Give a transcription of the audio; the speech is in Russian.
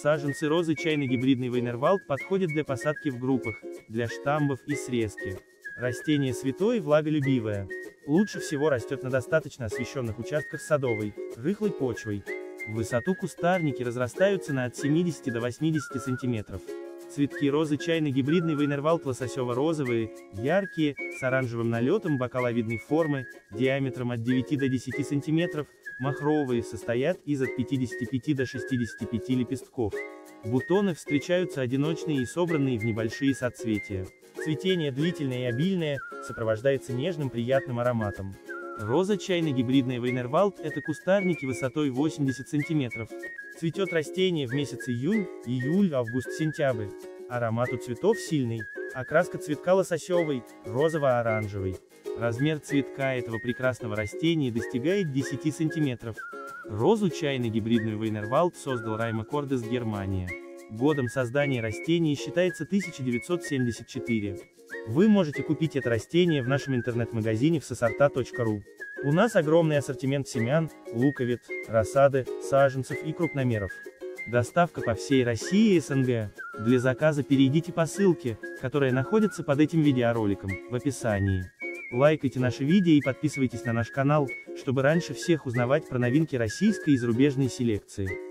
Саженцы розы чайно-гибридный Вейнервальд подходят для посадки в группах, для штамбов и срезки. Растение святое и влаголюбивое. Лучше всего растет на достаточно освещенных участках садовой, рыхлой почвой. В высоту кустарники разрастаются на от 70 до 80 см. Цветки розы чайно-гибридный Вейнервальд лососево-розовые, яркие, с оранжевым налетом бокаловидной формы, диаметром от 9 до 10 см, махровые, состоят из от 55 до 65 лепестков. Бутоны встречаются одиночные и собранные в небольшие соцветия. Цветение длительное и обильное, сопровождается нежным приятным ароматом. Роза чайно-гибридная Вейнервальд – это кустарники высотой 80 см. Цветет растение в месяц июнь, июль, август, сентябрь. Аромат у цветов сильный, окраска цветка лососевый, розово-оранжевый. Размер цветка этого прекрасного растения достигает 10 см. Розу чайно-гибридную Вейнервальд создал Райма Кордес, Германия. Годом создания растения считается 1974. Вы можете купить это растение в нашем интернет-магазине всесорта.ру. У нас огромный ассортимент семян, луковиц, рассады, саженцев и крупномеров. Доставка по всей России и СНГ. Для заказа перейдите по ссылке, которая находится под этим видеороликом, в описании. Лайкайте наши видео и подписывайтесь на наш канал, чтобы раньше всех узнавать про новинки российской и зарубежной селекции.